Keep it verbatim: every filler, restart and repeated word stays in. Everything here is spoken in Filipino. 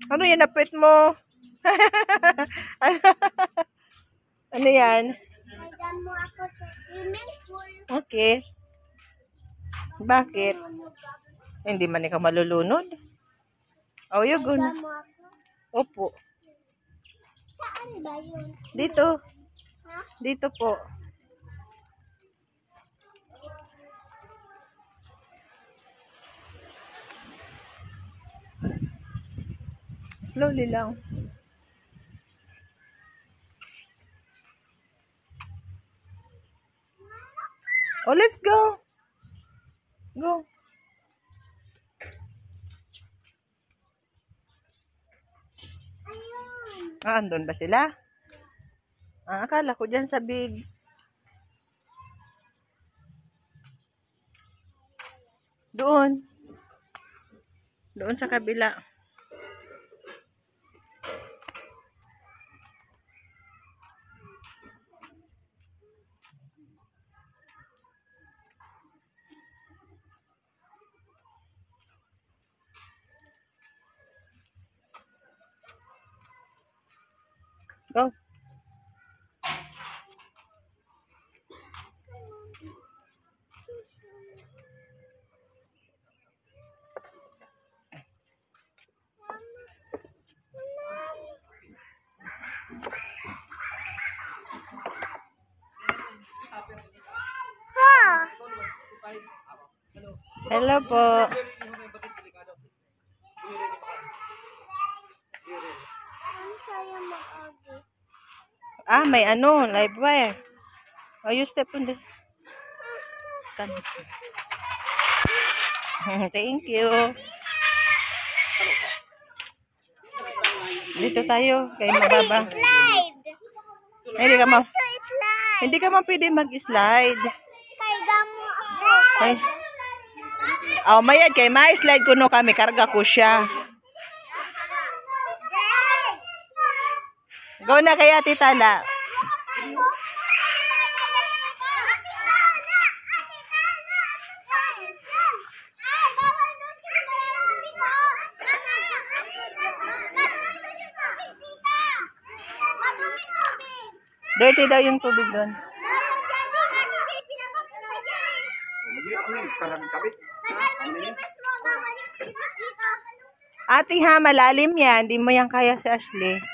Ano yan, napit mo? Ano yan? Okay. Bakit? Hindi man ikaw malulunod. Oh, you go na. Opo. Saan ba yun? Dito. Ha? Dito po. Slowly lang. Oh, let's go. Go. Ayun. Ah, andun ba sila? Ah, akala ko dyan sa big. Doon. Doon sa kabila. Go. Hello po. Ang saya mag-agi. Ah, may ano, live wire. Oh, you step on the... Thank you. Dito tayo, kay mababa. Slide! Hindi ka ma Slide! Hindi ka ma pwede mag-slide. Kaya mo ako. Ay. Oh, mayad kay may slide kuno kami, karga ko siya. Go na kaya titala. Dirty daw yung tubig doon. Ate ha, malalim yan. Di mo yan kaya si Ashley.